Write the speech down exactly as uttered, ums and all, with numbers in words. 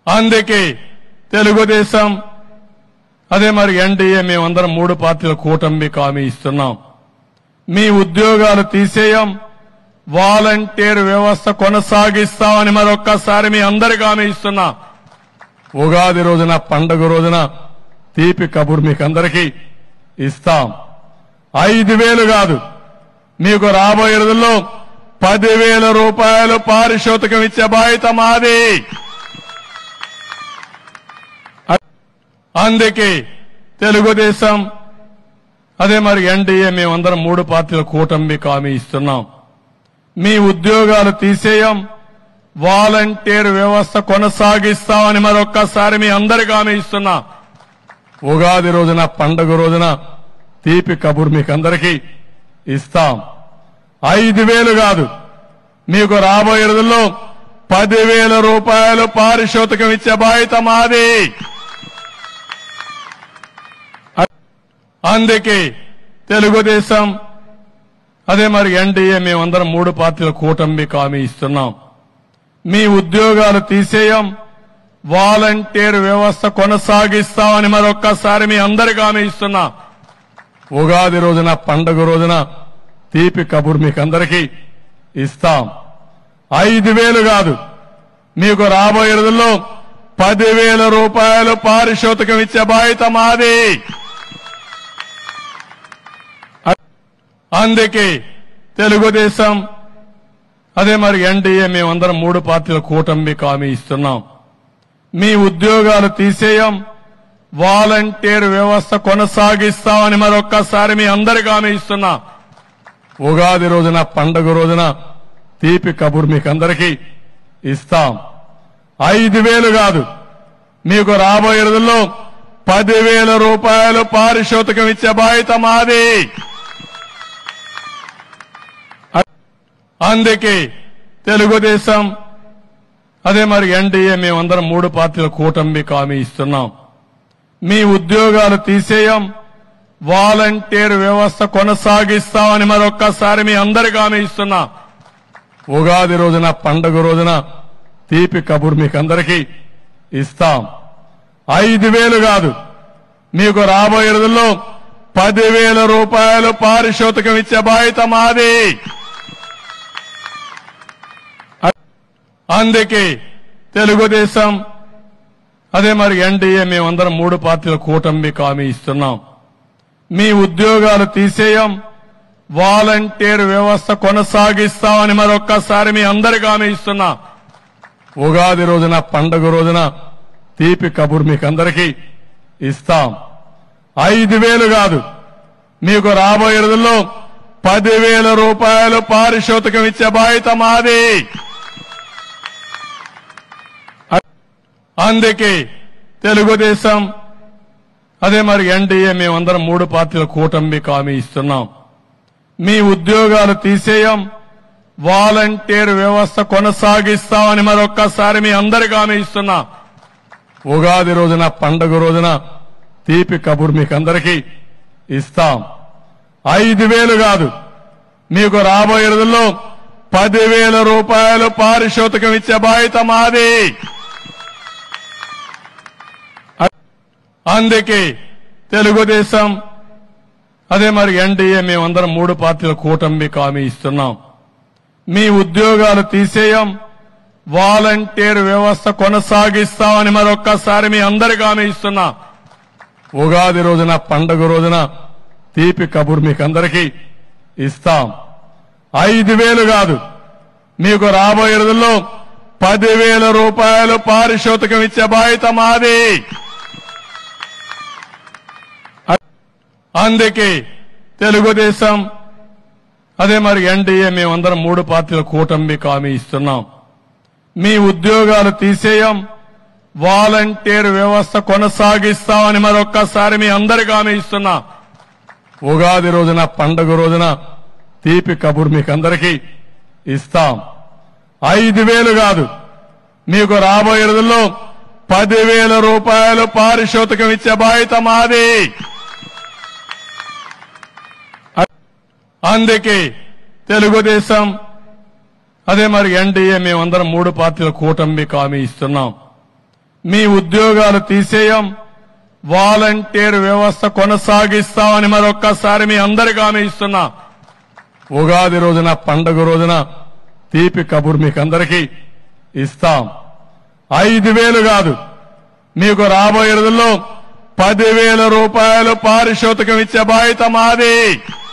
అందుకే తెలుగుదేశం అదే మరి ఎన్డీఏ మేమందరం మూడు పార్టీల కూటమి హామీ ఇస్తున్నాం. మీ ఉద్యోగాలు తీసేయం, వాలంటీర్ వ్యవస్థ కొనసాగిస్తామని మరొక్కసారి మీ అందరికీ హామీ ఇస్తున్నా. ఉగాది రోజున పండుగ రోజున తీపి కబురు మీకు అందరికీ ఇస్తాం. ఐదు వేలు కాదు, మీకు రాబోయే రోజుల్లో పదివేల రూపాయలు పారితోషికం ఇచ్చే బాధ్యత మాది. అందుకే తెలుగుదేశం అదే మరి ఎన్డీఏ మేమందరం మూడు పార్టీల కూటమి హామీ ఇస్తున్నాం. మీ ఉద్యోగాలు తీసేయం, వాలంటీర్ వ్యవస్థ కొనసాగిస్తామని మరొక్కసారి మీ అందరికీ హామీ ఇస్తున్నా. ఉగాది రోజున పండుగ రోజున తీపి కబురు మీకు అందరికీ ఇస్తాం. ఐదు వేలు కాదు, మీకు రాబోయే రోజుల్లో పదివేల రూపాయలు పారితోషికం ఇచ్చే బాధ్యత మాది. అందుకే తెలుగుదేశం అదే మరి ఎన్డీఏ మేమందరం మూడు పార్టీల కూటమి హామీ ఇస్తున్నాం. మీ ఉద్యోగాలు తీసేయం, వాలంటీర్ వ్యవస్థ కొనసాగిస్తామని మరొక్కసారి మీ అందరికీ హామీ ఇస్తున్నా. ఉగాది రోజున పండుగ రోజున తీపి కబురు మీకు అందరికీ ఇస్తాం. ఐదు వేలు కాదు, మీకు రాబోయే రోజుల్లో పదివేల రూపాయలు పారితోషికం ఇచ్చే బాధ్యత మాది. అందుకే తెలుగుదేశం అదే మరి ఎన్డీఏ మేమందరం మూడు పార్టీల కూటమి హామీ ఇస్తున్నాం. మీ ఉద్యోగాలు తీసేయం, వాలంటీర్ వ్యవస్థ కొనసాగిస్తామని మరొక్కసారి మీ అందరికీ హామీ ఇస్తున్నా. ఉగాది రోజున పండుగ రోజున తీపి కబురు మీకు అందరికీ ఇస్తాం. ఐదు వేలు కాదు, మీకు రాబోయే రోజుల్లో పదివేల రూపాయలు పారితోషికం ఇచ్చే బాధ్యత మాది. అందుకే తెలుగుదేశం అదే మరి ఎన్డీఏ మేమందరం మూడు పార్టీల కూటమి హామీ ఇస్తున్నాం. మీ ఉద్యోగాలు తీసేయం, వాలంటీర్ వ్యవస్థ కొనసాగిస్తామని మరొక్కసారి మీ అందరికీ హామీ ఇస్తున్నా. ఉగాది రోజున పండుగ రోజున తీపి కబురు మీకు అందరికీ ఇస్తాం. ఐదు వేలు కాదు, మీకు రాబోయే రోజుల్లో పదివేల రూపాయలు పారితోషికం ఇచ్చే బాధ్యత మాది. అందుకే తెలుగుదేశం అదే మరి ఎన్డీఏ మేమందరం మూడు పార్టీల కూటమి హామీ ఇస్తున్నాం. మీ ఉద్యోగాలు తీసేయం, వాలంటీర్ వ్యవస్థ కొనసాగిస్తామని మరొక్కసారి మీ అందరికీ హామీ ఇస్తున్నా. ఉగాది రోజున పండుగ రోజున తీపి కబురు మీకు అందరికీ ఇస్తాం. ఐదు వేలు కాదు, మీకు రాబోయే రోజుల్లో పదివేల రూపాయలు పారితోషికం ఇచ్చే బాధ్యత మాది. అందుకే తెలుగుదేశం అదే మరి ఎన్డీఏ మేమందరం మూడు పార్టీల కూటమి హామీ ఇస్తున్నాం. మీ ఉద్యోగాలు తీసేయం, వాలంటీర్ వ్యవస్థ కొనసాగిస్తామని మరొక్కసారి మీ అందరికీ హామీ ఇస్తున్నా. ఉగాది రోజున పండుగ రోజున తీపి కబురు మీకు అందరికీ ఇస్తాం. ఐదు వేలు కాదు, మీకు రాబోయే రోజుల్లో పదివేల రూపాయలు పారితోషికం ఇచ్చే బాధ్యత మాది. అందుకే తెలుగుదేశం అదే మరి ఎన్డీఏ మేమందరం మూడు పార్టీల కూటమి హామీ ఇస్తున్నాం. మీ ఉద్యోగాలు తీసేయం, వాలంటీర్ వ్యవస్థ కొనసాగిస్తామని మరొక్కసారి మీ అందరికీ హామీ ఇస్తున్నా. ఉగాది రోజున పండుగ రోజున తీపి కబురు మీకు అందరికీ ఇస్తాం. ఐదు వేలు కాదు, మీకు రాబోయే రోజుల్లో పదివేల రూపాయలు పారితోషికం ఇచ్చే బాధ్యత మాది. అందుకే తెలుగుదేశం అదే మరి ఎన్డీఏ మేమందరం మూడు పార్టీల కూటమి హామీ ఇస్తున్నాం. మీ ఉద్యోగాలు తీసేయం, వాలంటీర్ వ్యవస్థ కొనసాగిస్తామని మరొక్కసారి మీ అందరికీ హామీ ఇస్తున్నా. ఉగాది రోజున పండుగ రోజున తీపి కబురు మీకు అందరికీ ఇస్తాం. ఐదు వేలు కాదు, మీకు రాబోయే రోజుల్లో పదివేల రూపాయలు పారితోషికం ఇచ్చే బాధ్యత మాది. అందుకే తెలుగుదేశం అదే మరి ఎన్డీఏ మేమందరం మూడు పార్టీల కూటమి హామీ ఇస్తున్నాం. మీ ఉద్యోగాలు తీసేయం, వాలంటీర్ వ్యవస్థ కొనసాగిస్తామని మరొక్కసారి మీ అందరికీ హామీ ఇస్తున్నా. ఉగాది రోజున, పండుగ రోజున తీపి కబురు మీకు అందరికీ ఇస్తాం. ఐదు వేలు కాదు, మీకు రాబోయే రోజుల్లో పదివేల రూపాయలు పారితోషికం ఇచ్చే బాధ్యత మాది.